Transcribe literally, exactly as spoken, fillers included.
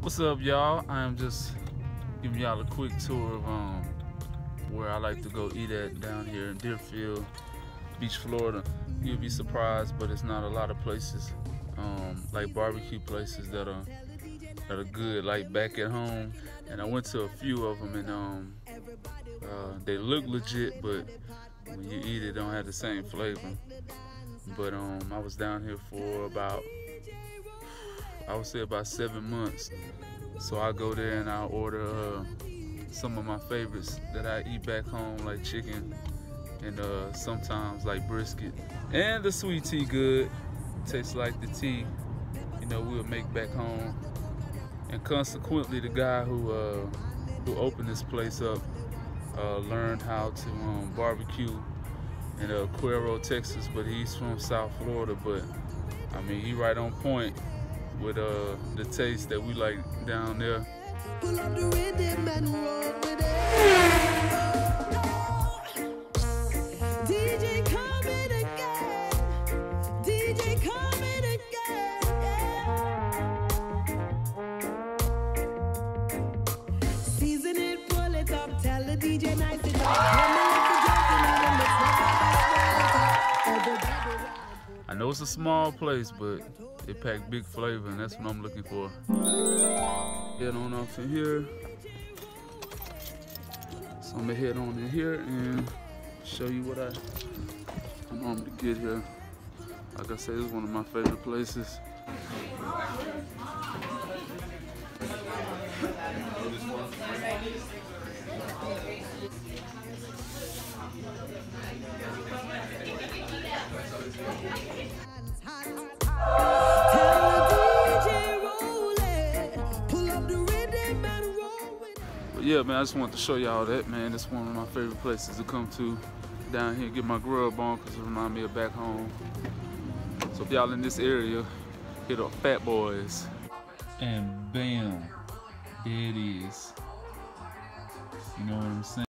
What's up, y'all? I am just giving y'all a quick tour of um where I like to go eat at down here in Deerfield Beach, Florida. You'll be surprised, but it's not a lot of places um, like barbecue places that are that are good, like back at home. And I went to a few of them, and um, uh, they look legit, but when you eat it, it don't have the same flavor. But um, I was down here for about, I would say about seven months. So I go there and I order uh, some of my favorites that I eat back home, like chicken and uh, sometimes like brisket. And the sweet tea good, tastes like the tea, you know, we'll make back home. And consequently, the guy who uh, who opened this place up uh, learned how to um, barbecue in uh, Cuero, Texas, but he's from South Florida. But I mean, he right on point with uh, the taste that we like down there. Pull up the rhythm and roll with it. D J coming again. D J coming again. Season it, pull it up, tell the D J nice it up. I know it's a small place, but it packed big flavor, and that's what I'm looking for. Head on off in here. So I'm gonna head on in here and show you what I, I normally get here. Like I said, it's one of my favorite places. But yeah, man, I just wanted to show y'all that, man. It's one of my favorite places to come to down here and get my grub on, because it reminds me of back home. So if y'all in this area, hit up Fat Boys. And bam, there it is. You know what I'm saying?